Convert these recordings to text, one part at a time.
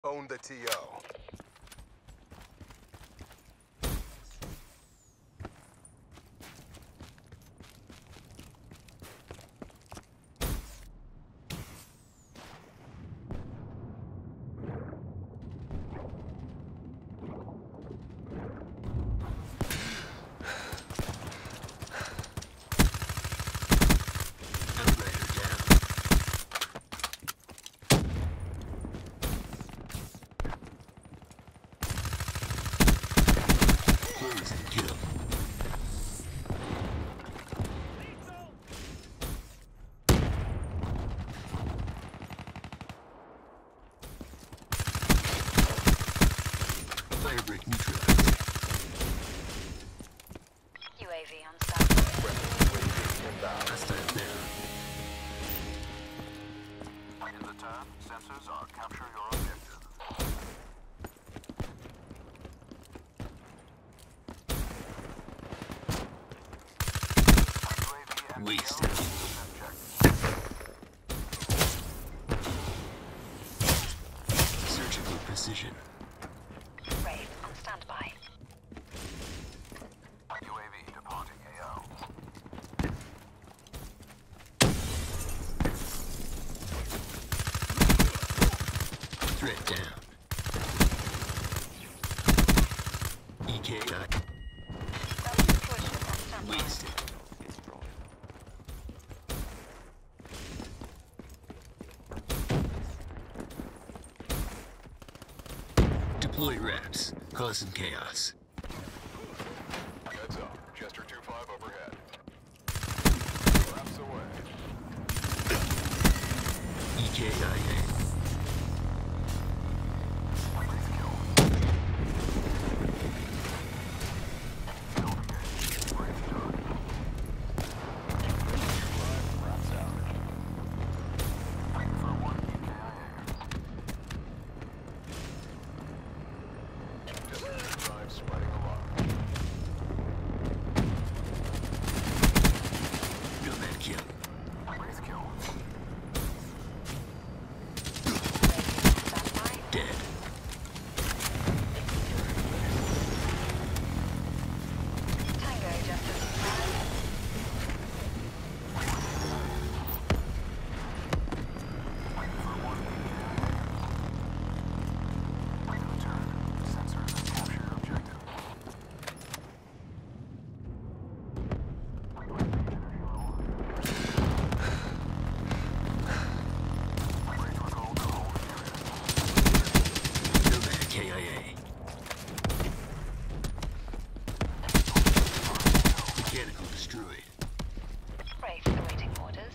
Own the TO. Firebreak neutralized. UAV on standby. UAV inbound. Hostile down. In the turn, sensors are capture your objective. UAV and Wasted. Surgical precision. Wraith on standby. UAV departing AO. Threat down. EKI. Self-deployment on standby. Wasted. Deploy wraps. Cause some chaos. Heads up. Jester 2-5 overhead. Wraps away. EKIA. Wraith kill. Field engaged. Wraith done. 2-5 wraps out. Waiting for one EKIA. Jester 2-5 spreading alarm. Nomad kill. Wraith kill. Standby. Dead. Tango just standby. Waiting for one EKIA. Wait the turn. Sensors capture objective. Wraith recall to hold area. Nomad KIA. Mechanical destroyed. Wraith awaiting orders.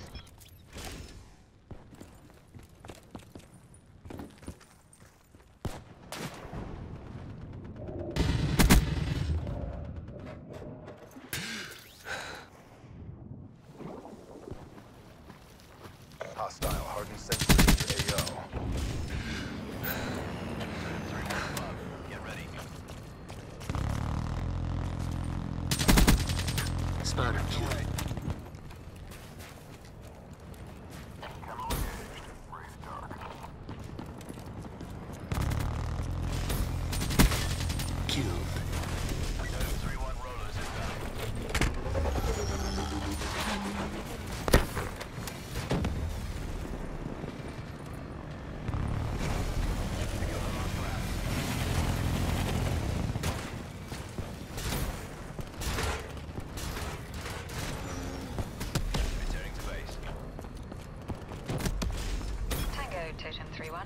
Hostile hardened sentry AO. Get ready. Spotter kill. Camo engaged. Wraith dark. Killed. 3-1 rollers inbound. Returning to base. Tango Totem 3-1.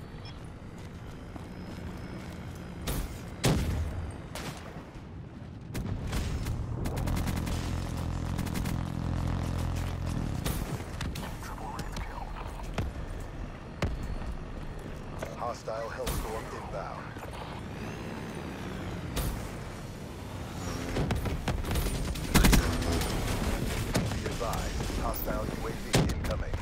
Triple Wraith kill. Hostile Hellstorm inbound. Be advised, hostile UAV incoming.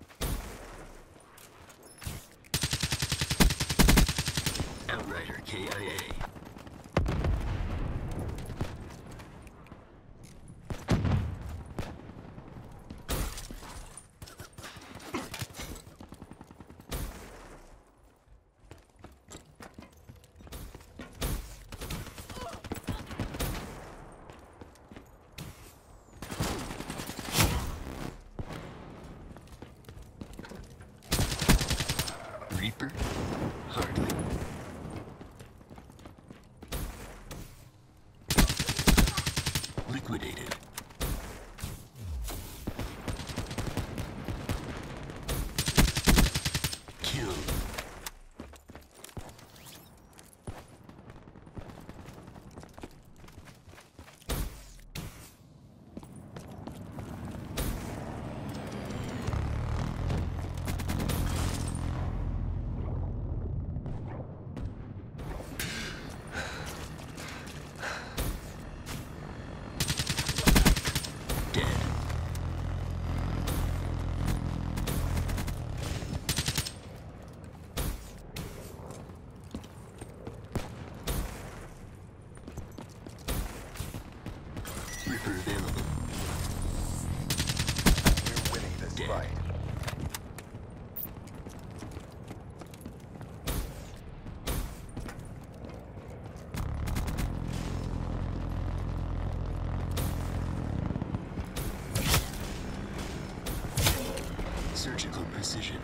Outrider KIA. MIA. Reaper? Hardly. Liquidated. Killed. Dead. Reaper available. We're winning this Dead. fight. Surgical precision.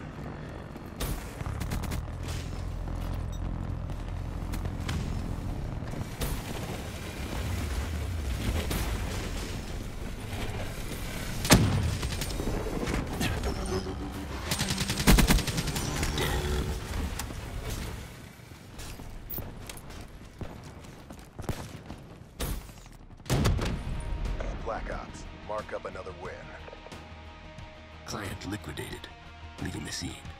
Black Ops, mark up another win. Client liquidated, leaving the scene.